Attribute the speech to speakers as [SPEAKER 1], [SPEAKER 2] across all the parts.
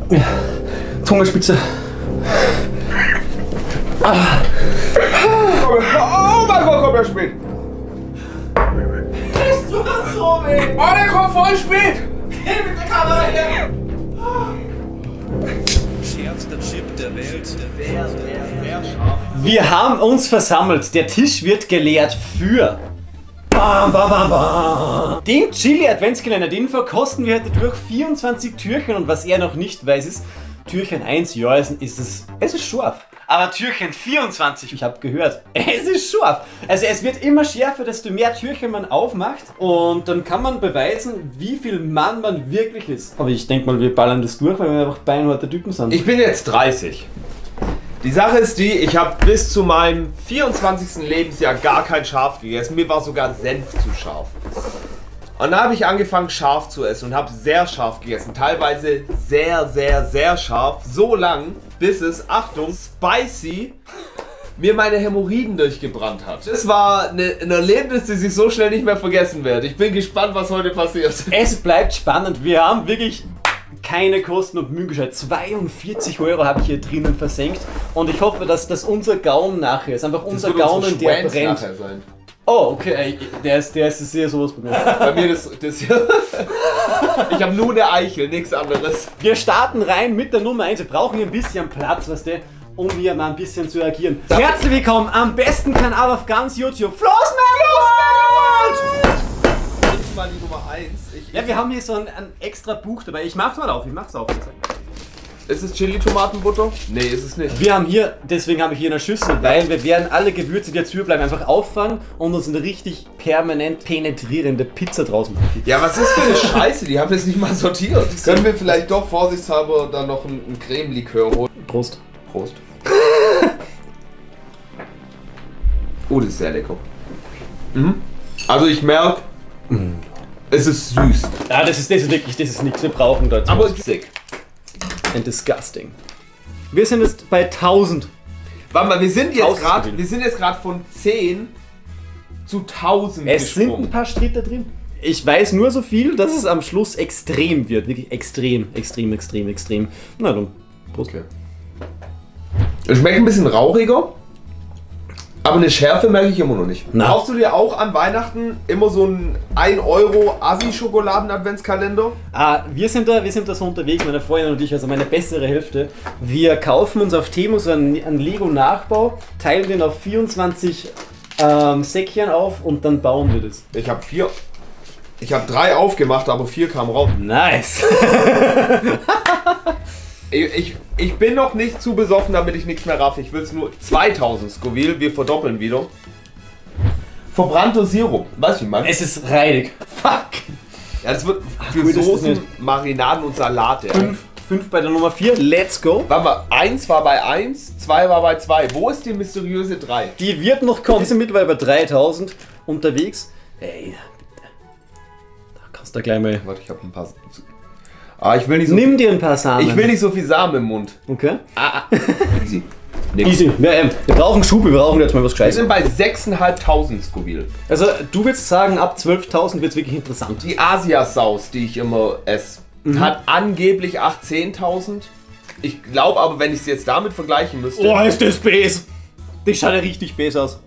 [SPEAKER 1] Zungenspitze.
[SPEAKER 2] Ah. Oh mein Gott, kommt er spät.
[SPEAKER 3] Das tut so weh.
[SPEAKER 2] Oh, der kommt voll spät.
[SPEAKER 3] Geh mit der Kamera her.
[SPEAKER 4] Schärfster Chip der Welt.
[SPEAKER 3] Sehr scharf.
[SPEAKER 1] Wir haben uns versammelt. Der Tisch wird geleert für den Chili Adventskalender. Den verkosten wir heute durch 24 Türchen. Und was er noch nicht weiß ist, Türchen 1, ja, es ist scharf. Aber Türchen 24, ich habe gehört, es ist scharf. Also es wird immer schärfer, desto mehr Türchen man aufmacht. Und dann kann man beweisen, wie viel Mann man wirklich ist. Aber ich denke mal, wir ballern das durch, weil wir einfach beinharte Typen sind.
[SPEAKER 2] Ich bin jetzt 30. Die Sache ist die, ich habe bis zu meinem 24. Lebensjahr gar kein Schaf gegessen. Mir war sogar Senf zu scharf. Und dann habe ich angefangen scharf zu essen und habe sehr scharf gegessen. Teilweise sehr scharf. So lang, bis es, Achtung, spicy, mir meine Hämorrhoiden durchgebrannt hat. Das war ein Erlebnis, das ich so schnell nicht mehr vergessen werde. Ich bin gespannt, was heute passiert.
[SPEAKER 1] Es bleibt spannend. Wir haben wirklich keine Kosten und Mühen gescheut. 42 € habe ich hier drinnen versenkt. Und ich hoffe, dass das unser Gaumen nachher ist. Einfach unser Gaumen, der brennt.
[SPEAKER 2] Sein.
[SPEAKER 1] Oh, okay. Der ist sehr sowas bei mir.
[SPEAKER 2] Bei mir das hier. Ich habe nur eine Eichel, nichts anderes.
[SPEAKER 1] Wir starten rein mit der Nummer 1. Wir brauchen hier ein bisschen Platz, weißt du, um hier mal ein bisschen zu agieren. Herzlich willkommen am besten Kanal auf ganz YouTube. Flossmann!
[SPEAKER 2] Das ist mal die Nummer 1.
[SPEAKER 1] Ja, wir haben hier so ein extra Buch dabei. Ich mach's mal auf,
[SPEAKER 2] Ist es Chili-Tomatenbutter? Nee, ist es nicht.
[SPEAKER 1] Wir haben hier, deswegen habe ich hier eine Schüssel, weil wir werden alle Gewürze, die jetzt überbleiben, einfach auffangen und uns eine richtig permanent penetrierende Pizza draus machen.
[SPEAKER 2] Ja, was ist für eine Scheiße? Die haben jetzt nicht mal sortiert. Können wir vielleicht doch vorsichtshalber dann noch einen Creme-Likör holen?
[SPEAKER 1] Prost.
[SPEAKER 2] Prost. Oh, das ist sehr lecker. Mhm. Also ich merke, es ist süß.
[SPEAKER 1] Ja, das ist wirklich, das ist nichts. Wir brauchen dazu.
[SPEAKER 2] Aber sick.
[SPEAKER 1] And disgusting. Wir sind jetzt bei 1000.
[SPEAKER 2] Warte mal, wir sind jetzt
[SPEAKER 1] Tausend
[SPEAKER 2] gerade von 10 zu 1000
[SPEAKER 1] Es sind ein
[SPEAKER 2] gesprungen.
[SPEAKER 1] paar Schritte drin. Ich weiß nur so viel, dass es am Schluss extrem wird. Wirklich extrem. Na dann, Prost.
[SPEAKER 2] Okay. Es schmeckt ein bisschen rauchiger, aber eine Schärfe merke ich immer noch nicht.
[SPEAKER 1] Na.
[SPEAKER 2] Kaufst du dir auch an Weihnachten immer so einen 1 € Assi-Schokoladen-Adventskalender?
[SPEAKER 1] Wir sind da so unterwegs, meine Freundin und ich, also meine bessere Hälfte. Wir kaufen uns auf Temu so einen Lego-Nachbau, teilen den auf 24 Säckchen auf und dann bauen wir das.
[SPEAKER 2] Ich habe 3 aufgemacht, aber 4 kamen raus.
[SPEAKER 1] Nice!
[SPEAKER 2] Ich bin noch nicht zu besoffen, damit ich nichts mehr raffe. Ich will es nur 2000 Scoville, wir verdoppeln wieder. Verbrannter Sirup, weißt du, wie man?
[SPEAKER 1] Es ist reidig. Fuck!
[SPEAKER 2] Ja, das wird für
[SPEAKER 1] cool, das ist
[SPEAKER 2] Soßen,
[SPEAKER 1] nicht.
[SPEAKER 2] Marinaden und Salate.
[SPEAKER 1] 5 bei der Nummer 4, let's go!
[SPEAKER 2] Warte mal, 1 war bei 1, 2 war bei 2. Wo ist die mysteriöse 3?
[SPEAKER 1] Die wird noch kommen. Wir sind mittlerweile bei 3000 unterwegs. Ey, bitte. Da kannst du gleich mal.
[SPEAKER 2] Warte, ich habe ein paar. Ich will nicht so
[SPEAKER 1] Nimm dir ein paar Samen.
[SPEAKER 2] Ich will nicht so viel Samen im Mund.
[SPEAKER 1] Okay.
[SPEAKER 2] Easy. Nix.
[SPEAKER 1] Easy. Ja, wir brauchen Schub, wir brauchen jetzt mal was
[SPEAKER 2] Wir
[SPEAKER 1] Gescheites.
[SPEAKER 2] sind bei 6.500 Scoville.
[SPEAKER 1] Also, du willst sagen, ab 12.000 wird es wirklich interessant.
[SPEAKER 2] Die Asiasaus, die ich immer esse, hat angeblich 10.000. Ich glaube aber, wenn ich es jetzt damit vergleichen müsste.
[SPEAKER 1] Oh, ist das Base! Das schaut ja richtig Base aus.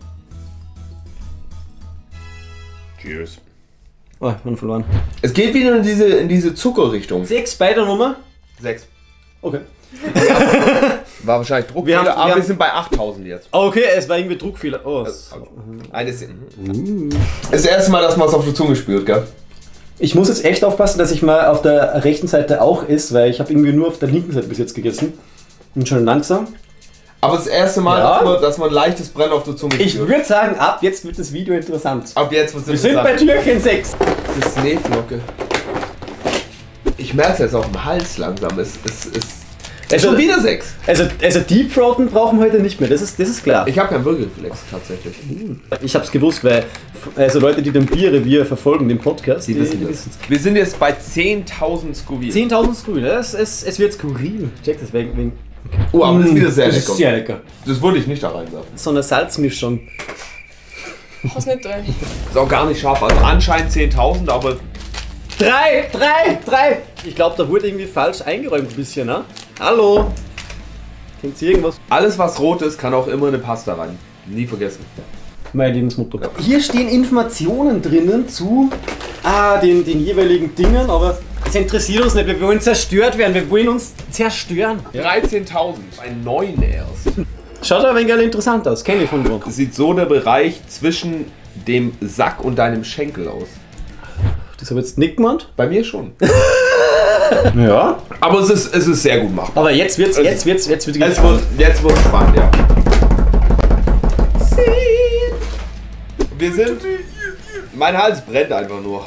[SPEAKER 2] Cheers.
[SPEAKER 1] Oh, ich bin verloren.
[SPEAKER 2] Es geht wieder in diese Zuckerrichtung.
[SPEAKER 1] 6 bei der Nummer?
[SPEAKER 2] 6.
[SPEAKER 1] Okay.
[SPEAKER 2] War wahrscheinlich Druckfehler,
[SPEAKER 1] Wir
[SPEAKER 2] aber wir
[SPEAKER 1] haben-
[SPEAKER 2] sind bei 8.000 jetzt.
[SPEAKER 1] Okay, es war irgendwie Druckfehler. Oh,
[SPEAKER 2] Das erste Mal, dass man es auf der Zunge spürt, gell?
[SPEAKER 1] ich muss jetzt echt aufpassen, dass ich mal auf der rechten Seite auch esse, weil ich habe irgendwie nur auf der linken Seite bis jetzt gegessen. Und schon langsam.
[SPEAKER 2] Aber das erste Mal,
[SPEAKER 1] Ja.
[SPEAKER 2] dass man leichtes Brennen auf der Zunge
[SPEAKER 1] Ich
[SPEAKER 2] spürt.
[SPEAKER 1] würde sagen, ab jetzt wird das Video interessant.
[SPEAKER 2] Ab jetzt wird es
[SPEAKER 1] Wir sind bei Türchen 6.
[SPEAKER 2] Das ist Schneeflocke. Ich merke es jetzt auf dem Hals langsam. Es ist schon wieder 6.
[SPEAKER 1] Also Deep Throaten brauchen wir heute nicht mehr, das ist klar.
[SPEAKER 2] Ich habe keinen Würgereflex tatsächlich.
[SPEAKER 1] Ich hab's gewusst, weil also Leute, die den Bierrevier verfolgen, den Podcast,
[SPEAKER 2] Die wissen das. Wir sind jetzt bei 10.000 Scoville.
[SPEAKER 1] 10.000 Skrüle, es wird skurril. Check das wegen.
[SPEAKER 2] Oh, aber das ist wieder sehr
[SPEAKER 1] Das
[SPEAKER 2] lecker.
[SPEAKER 1] ist sehr lecker.
[SPEAKER 2] Das würde ich nicht da reinwerfen.
[SPEAKER 1] So eine Salzmischung.
[SPEAKER 3] Was nicht drin.
[SPEAKER 2] Ist auch gar nicht scharf. Also anscheinend 10.000, aber
[SPEAKER 1] 3. Ich glaube, da wurde irgendwie falsch eingeräumt ein bisschen, ne? Hallo? Kennt ihr irgendwas?
[SPEAKER 2] Alles was rot ist, kann auch immer eine Pasta rein. Nie vergessen.
[SPEAKER 1] Mein Lebensmotto. Hier stehen Informationen drinnen zu den jeweiligen Dingen, aber es interessiert uns nicht. Wir wollen zerstört werden, wir wollen uns zerstören.
[SPEAKER 2] 13.000. Ein 9 erst.
[SPEAKER 1] Schaut aber ein wenig interessant aus, kenne ich von wo.
[SPEAKER 2] Das sieht so der Bereich zwischen dem Sack und deinem Schenkel aus.
[SPEAKER 1] Das habe ich jetzt nicht gemeint.
[SPEAKER 2] Bei mir schon.
[SPEAKER 1] Ja.
[SPEAKER 2] Aber es ist sehr gut machbar.
[SPEAKER 1] Aber jetzt wird's
[SPEAKER 2] Jetzt wird spannend, ja. Wir sind... Mein Hals brennt einfach nur.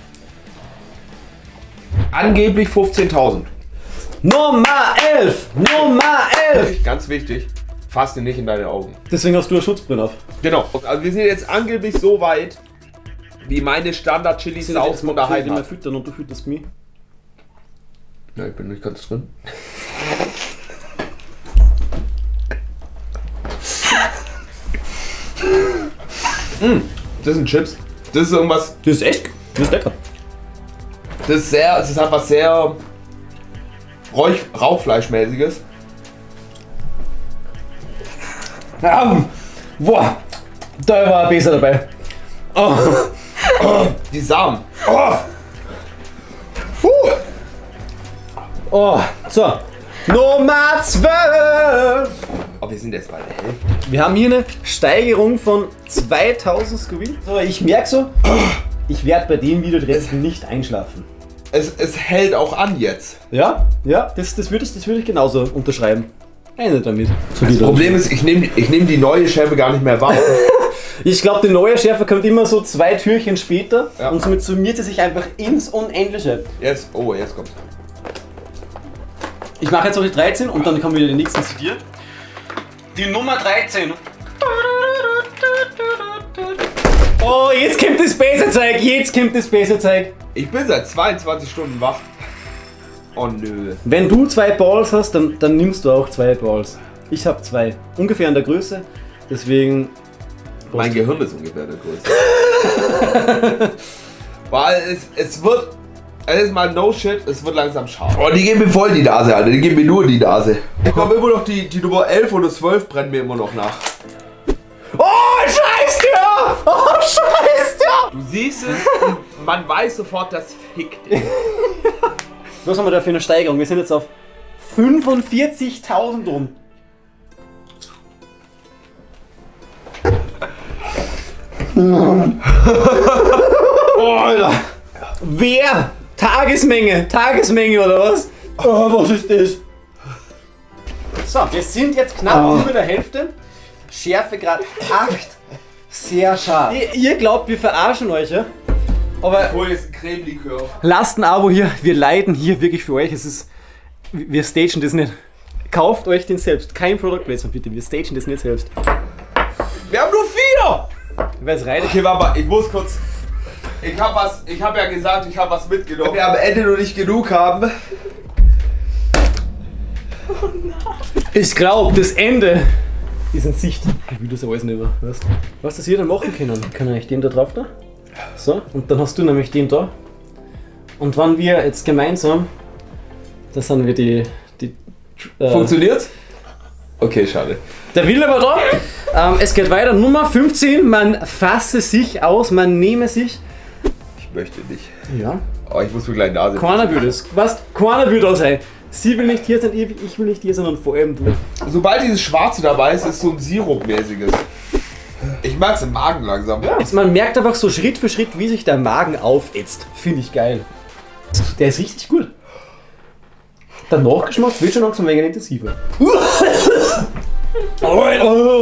[SPEAKER 2] Angeblich 15.000.
[SPEAKER 1] Nummer 11! Nummer 11!
[SPEAKER 2] Ganz wichtig, fass dir nicht in deine Augen.
[SPEAKER 1] Deswegen hast du eine Schutzbrille auf.
[SPEAKER 2] Genau. Also wir sind jetzt angeblich so weit, wie meine Standard-Chili-Sauce von der
[SPEAKER 1] Heidi mal
[SPEAKER 2] Heimat.
[SPEAKER 1] füttern und du fütterst mich.
[SPEAKER 2] Ja, ich bin nicht ganz drin. Das sind Chips. Das ist irgendwas.
[SPEAKER 1] Das ist echt, das ist lecker.
[SPEAKER 2] Es ist was sehr Rauchfleischmäßiges.
[SPEAKER 1] Boah, da war ein besser dabei. Oh.
[SPEAKER 2] Die Samen.
[SPEAKER 1] Oh, so. Nummer 12!
[SPEAKER 2] Aber wir sind jetzt bei der Hälfte.
[SPEAKER 1] Wir haben hier eine Steigerung von 2000 Scoville. So, ich merke so, ich werde bei dem Video jetzt nicht einschlafen.
[SPEAKER 2] Es hält auch an jetzt.
[SPEAKER 1] Ja, ja, das würde ich genauso unterschreiben. Ende damit.
[SPEAKER 2] Das Problem ist, ich nehm die neue Schärfe gar nicht mehr wahr.
[SPEAKER 1] Ich glaube, die neue Schärfe kommt immer so 2 Türchen später
[SPEAKER 2] Ja.
[SPEAKER 1] und somit summiert sie sich einfach ins Unendliche.
[SPEAKER 2] Jetzt kommt's.
[SPEAKER 1] Ich mache jetzt noch die 13 und dann kommen wieder die nächsten zu dir. Die Nummer 13. Oh, jetzt kommt das Base-Zeug,
[SPEAKER 2] Ich bin seit 22 Stunden wach. Oh nö.
[SPEAKER 1] Wenn du 2 Balls hast, dann nimmst du auch 2 Balls. Ich habe 2. Ungefähr in der Größe. Deswegen.
[SPEAKER 2] Mein Gehirn ist ungefähr der Größe. Weil es wird. Es ist mal no shit, es wird langsam scharf. Oh, die geben mir voll die Nase, Alter. Die geben mir nur die Nase. Ich glaube immer noch die Nummer 11 oder 12 brennen mir immer noch nach.
[SPEAKER 1] Oh, scheiß dir! Oh, scheiß dir!
[SPEAKER 2] Du siehst es und man weiß sofort, das fickt dich.
[SPEAKER 1] Was haben wir da für eine Steigerung? Wir sind jetzt auf 45.000 rum. Oh, Alter. Wer? Tagesmenge oder was? Oh, was ist das? So, wir sind jetzt knapp über der Hälfte. Schärfegrad 8. Sehr scharf. Ihr glaubt, wir verarschen euch, ja? Aber
[SPEAKER 2] Hol jetzt ein Cremelikör.
[SPEAKER 1] lasst ein Abo hier. Wir leiden hier wirklich für euch. Wir stagen das nicht. Kauft euch den selbst. Kein Product Placement bitte. Wir stagen das nicht selbst.
[SPEAKER 2] Wir haben nur 4!
[SPEAKER 1] Wer ist rein?
[SPEAKER 2] Okay, warte mal, ich muss kurz. Ich hab ja gesagt, ich habe was mitgenommen. Wenn wir am Ende noch nicht genug haben.
[SPEAKER 1] Ich glaube, das Ende ist in Sicht. Ich will das alles nicht mehr. Weißt du? Was das hier dann machen können? Kann ich den da drauf da? So, und dann hast du nämlich den da. Und wenn wir jetzt gemeinsam, da sind wir die
[SPEAKER 2] Funktioniert's? Okay, schade.
[SPEAKER 1] Der Wille war da. Es geht weiter. Nummer 15. Man fasse sich aus, man nehme sich.
[SPEAKER 2] Ich möchte nicht.
[SPEAKER 1] Ja.
[SPEAKER 2] Oh, ich muss mir gleich Nase.
[SPEAKER 1] Keiner will das. Was? Keiner will da sein. Sie will nicht hier sein, ich will nicht hier sein und vor allem du.
[SPEAKER 2] Sobald dieses Schwarze dabei ist, ist so ein Sirup-mäßiges. Ich mag's im Magen langsam.
[SPEAKER 1] Also man merkt einfach so Schritt für Schritt, wie sich der Magen aufätzt. Finde ich geil. Der ist richtig gut. Der Nachgeschmack wird schon langsam ein wenig intensiver. Meine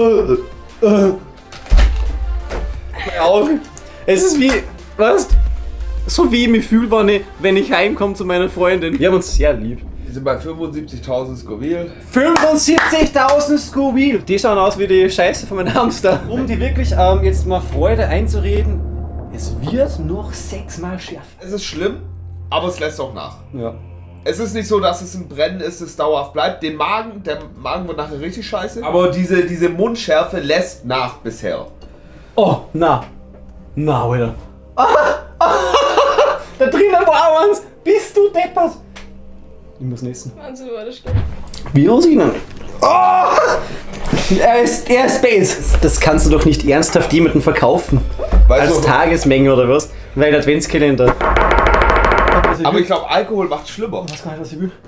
[SPEAKER 1] Augen. Es ist wie, was? So wie ich mich fühle, wenn ich heimkomme zu meiner Freundin. Wir haben uns sehr lieb.
[SPEAKER 2] Wir sind bei 75.000 Scoville.
[SPEAKER 1] 75.000 Scoville! Die schauen aus wie die Scheiße von meinem Hamster. Um die wirklich jetzt mal Freude einzureden, es wird noch 6-mal schärfer.
[SPEAKER 2] Es ist schlimm, aber es lässt auch nach.
[SPEAKER 1] Ja.
[SPEAKER 2] Es ist nicht so, dass es ein Brennen ist, das dauerhaft bleibt. Der Magen wird nachher richtig scheiße. Aber diese Mundschärfe lässt nach bisher.
[SPEAKER 1] Oh, na, Alter. Da drinnen war eins! Bist du deppert? Ich muss niesen.
[SPEAKER 3] Wahnsinn, war das schlimm.
[SPEAKER 1] Wie aussehen? Oh! Er ist Base. Das kannst du doch nicht ernsthaft jemandem verkaufen.
[SPEAKER 2] Weißt
[SPEAKER 1] Als
[SPEAKER 2] du-
[SPEAKER 1] Tagesmenge oder was? Weil Adventskalender.
[SPEAKER 2] Aber ich glaube, Alkohol macht schlimmer.
[SPEAKER 1] weiß gar nicht, was ich will.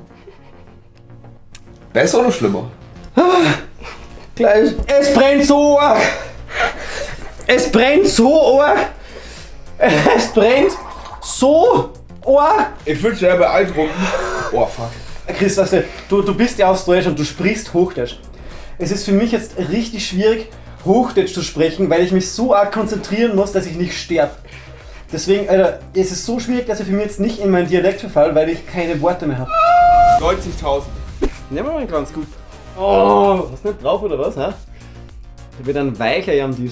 [SPEAKER 2] Besser oder schlimmer?
[SPEAKER 1] Gleich. Es brennt so arg. Es brennt so arg. Es brennt so arg.
[SPEAKER 2] Ich bin sehr beeindruckend. Oh fuck.
[SPEAKER 1] Chris, weißt du bist ja aus Deutschland, du sprichst Hochdeutsch. Es ist für mich jetzt richtig schwierig, Hochdeutsch zu sprechen, weil ich mich so arg konzentrieren muss, dass ich nicht sterbe. Deswegen, Alter, es ist so schwierig, dass ich für mich jetzt nicht in meinen Dialekt verfall, weil ich keine Worte mehr habe.
[SPEAKER 2] 90.000.
[SPEAKER 1] Nehmen wir mal einen kleinen Scoop. Oh, hast du nicht drauf oder was, ha? Der wird dann weicher am Tisch.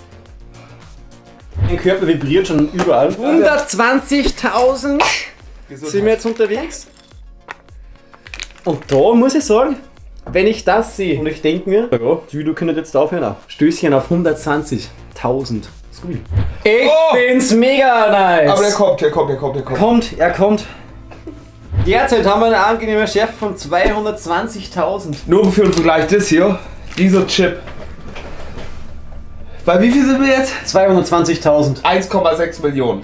[SPEAKER 1] Mein Körper vibriert schon überall. 120.000 sind wir jetzt unterwegs. Und da muss ich sagen, wenn ich das sehe und ich denke mir, ja, du könntest jetzt aufhören, auf. Stößchen auf 120.000. Scooby. Ich find's mega nice.
[SPEAKER 2] Aber der kommt.
[SPEAKER 1] Er kommt. Derzeit haben wir eine angenehme Schärfe von 220.000.
[SPEAKER 2] Nur für den Vergleich, das hier, dieser Chip. Bei wie viel sind wir jetzt?
[SPEAKER 1] 220.000.
[SPEAKER 2] 1,6 Millionen.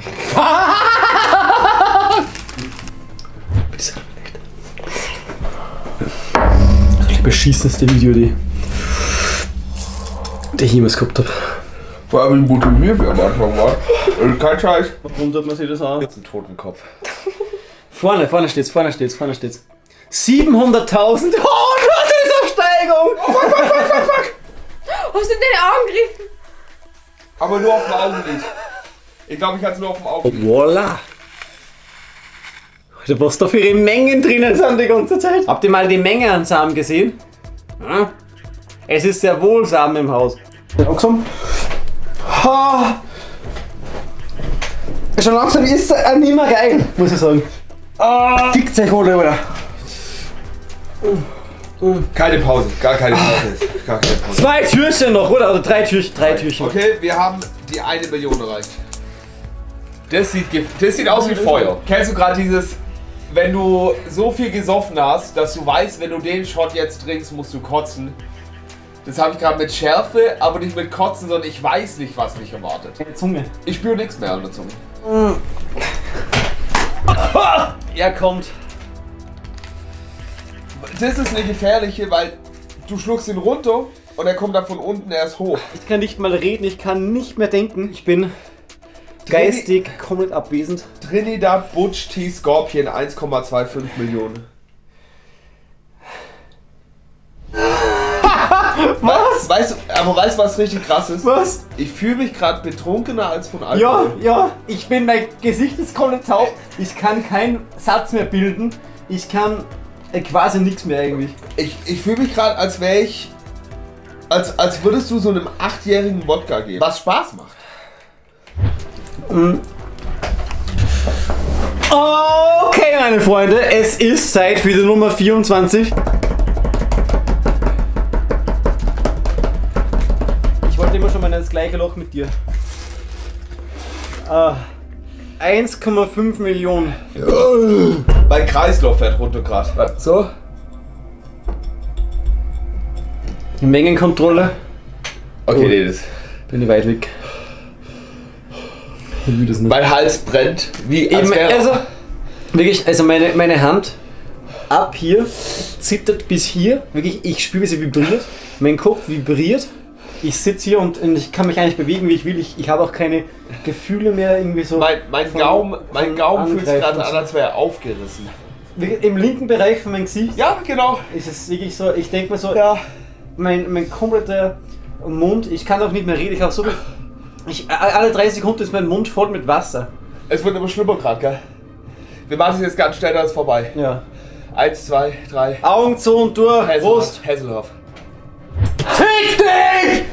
[SPEAKER 1] Das ist das beschissenste Video, die ich jemals gehabt habe.
[SPEAKER 2] Vor allem wie motiviert wir am Anfang waren. Kein Scheiß.
[SPEAKER 1] Warum tut man sich das an?
[SPEAKER 2] Jetzt einen toten Kopf.
[SPEAKER 1] Vorne steht's. 700.000. Oh, was ist eine Steigung?
[SPEAKER 3] Hast du in deine Augen gegriffen?
[SPEAKER 2] Aber nur auf dem Augenlid. Ich glaube, ich hatte es nur auf dem Augenlid.
[SPEAKER 1] Voila. Alter, was da für ihre Mengen drinnen sind die ganze Zeit. Habt ihr mal die Menge an Samen gesehen? Ja? Es ist sehr wohl Samen im Haus. Langsam. Ha. Schon langsam ist es nicht mehr geil, muss ich sagen. Fickt euch alle, oder?
[SPEAKER 2] Keine Pause. Gar keine Pause.
[SPEAKER 1] 2 Türchen noch, oder? Oder 3 Türchen.
[SPEAKER 2] Okay, wir haben die 1 Million erreicht. Das sieht aus wie Feuer. Kennst du gerade dieses, wenn du so viel gesoffen hast, dass du weißt, wenn du den Shot jetzt trinkst, musst du kotzen? Das habe ich gerade mit Schärfe, aber nicht mit Kotzen, sondern ich weiß nicht, was mich erwartet.
[SPEAKER 1] Zunge.
[SPEAKER 2] Ich spüre nichts mehr an der Zunge.
[SPEAKER 1] Er kommt.
[SPEAKER 2] Das ist eine gefährliche, weil du schluckst ihn runter und er kommt dann von unten erst hoch.
[SPEAKER 1] Ich kann nicht mal reden, ich kann nicht mehr denken. Ich bin geistig komplett abwesend.
[SPEAKER 2] Trinidad Butch Tea Scorpion 1,25 Millionen.
[SPEAKER 1] Was?
[SPEAKER 2] Weißt du, was richtig krass ist?
[SPEAKER 1] Was?
[SPEAKER 2] Ich fühle mich gerade betrunkener als von Alkohol.
[SPEAKER 1] Ja, mein Gesicht ist komplett taub. Ich kann keinen Satz mehr bilden. Ich kann quasi nichts mehr eigentlich.
[SPEAKER 2] Ich fühle mich gerade, als wäre ich. Als würdest du so einem 8-jährigen Wodka geben. Was Spaß macht.
[SPEAKER 1] Okay, meine Freunde, es ist Zeit für die Nummer 24. Ich wollte immer schon mal ins gleiche Loch mit dir. 1,5 Millionen.
[SPEAKER 2] Mein Kreislauf fährt runter gerade. So.
[SPEAKER 1] Mengenkontrolle.
[SPEAKER 2] Okay, nee, das.
[SPEAKER 1] Bin ich weit weg. Ich will das nicht.
[SPEAKER 2] Mein Hals brennt. Wie als
[SPEAKER 1] Eben,
[SPEAKER 2] wäre.
[SPEAKER 1] also, wirklich, also meine Hand ab hier zittert bis hier. Wirklich, ich spüre, wie sie vibriert. Mein Kopf vibriert. Ich sitze hier und ich kann mich eigentlich bewegen, wie ich will. Ich habe auch keine Gefühle mehr irgendwie so.
[SPEAKER 2] Mein Gaumen fühlt sich gerade an, als wäre er aufgerissen.
[SPEAKER 1] Wirklich, im linken Bereich von meinem Gesicht
[SPEAKER 2] Ja, genau.
[SPEAKER 1] ist es wirklich so, ich denke mir so,
[SPEAKER 2] Ja.
[SPEAKER 1] mein kompletter Mund, ich kann auch nicht mehr reden, ich habe so. Alle 3 Sekunden ist mein Mund voll mit Wasser.
[SPEAKER 2] Es wird immer schlimmer gerade, gell? Wir machen es jetzt ganz schnell, dann ist vorbei.
[SPEAKER 1] Ja.
[SPEAKER 2] 1, 2, 3.
[SPEAKER 1] Augen zu und durch. Prost.
[SPEAKER 2] Hesselhoff.
[SPEAKER 1] Fick dich!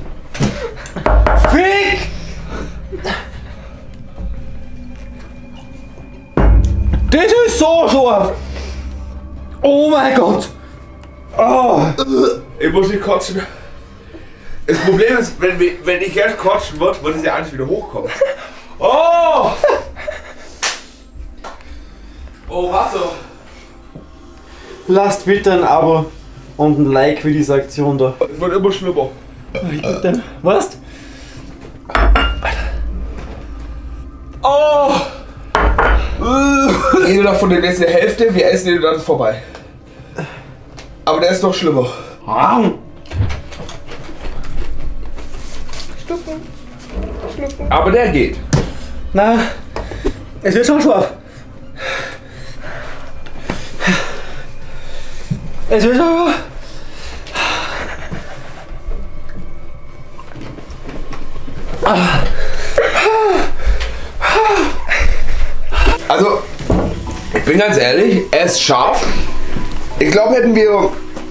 [SPEAKER 1] Fick! Das ist so scharf! Oh mein Gott! Oh.
[SPEAKER 2] Ich muss nicht kotzen. Das Problem ist, wenn ich jetzt kotzen wird es ja alles wieder hochkommen. Oh! Oh, Wasser.
[SPEAKER 1] Lasst bitte ein Abo und ein Like für diese Aktion da.
[SPEAKER 2] Es wird immer schlimmer.
[SPEAKER 1] Was?
[SPEAKER 2] Oh! Jeder davon den essen die Hälfte, wir essen den dann vorbei. Aber der ist noch schlimmer. Aber der geht.
[SPEAKER 1] Na, es wird schon scharf. Es wird schon scharf.
[SPEAKER 2] Also, ich bin ganz ehrlich, er ist scharf. Ich glaube, hätten wir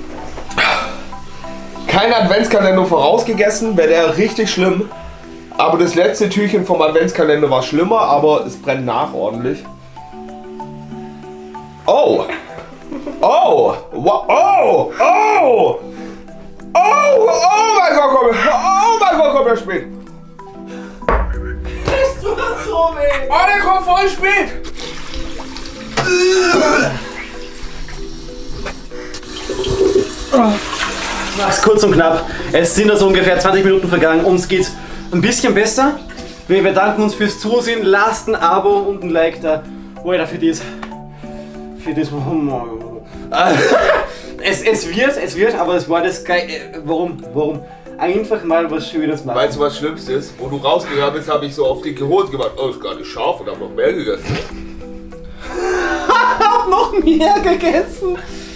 [SPEAKER 2] keinen Adventskalender vorausgegessen, wäre der richtig schlimm. Aber das letzte Türchen vom Adventskalender war schlimmer, aber es brennt nach ordentlich. Oh! Oh! Oh! Oh! Oh! Oh mein Gott, komm! Oh mein Gott, kommt der spät!
[SPEAKER 1] Es tut so weh.
[SPEAKER 2] Oh, der kommt voll spät!
[SPEAKER 1] Mach's kurz und knapp. Es sind also ungefähr 20 Minuten vergangen. Uns geht's ein bisschen besser. Wir bedanken uns fürs Zusehen. Lasst ein Abo und ein Like da. Alter, für das. Es wird, aber es war das geil. Warum? Einfach mal was Schönes machen.
[SPEAKER 2] Weißt du, was Schlimmstes? Wo du rausgegangen bist, habe ich so auf die geholt gemacht. Oh, ist gar nicht scharf und habe noch mehr gegessen.
[SPEAKER 1] Hab noch mehr gegessen.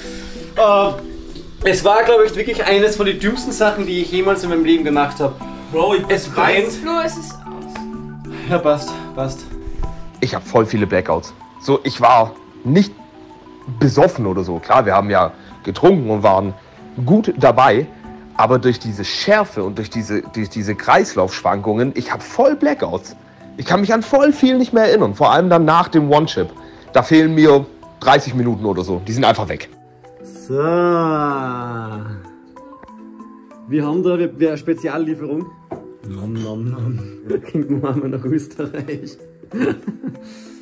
[SPEAKER 1] Es war, glaube ich, wirklich eines von den dümmsten Sachen, die ich jemals in meinem Leben gemacht habe.
[SPEAKER 2] Bro,
[SPEAKER 1] Es brennt.
[SPEAKER 3] Flo, es ist aus.
[SPEAKER 1] Ja, passt.
[SPEAKER 5] Ich habe voll viele Blackouts. So, ich war nicht besoffen oder so. Klar, wir haben ja getrunken und waren gut dabei. Aber durch diese Schärfe und durch diese Kreislaufschwankungen, ich habe voll Blackouts. Ich kann mich an voll viel nicht mehr erinnern. Vor allem dann nach dem One-Chip. Da fehlen mir 30 Minuten oder so. Die sind einfach weg.
[SPEAKER 1] So. Wir haben da eine Speziallieferung. Nom nom nom. Kriegen wir mal nach Österreich.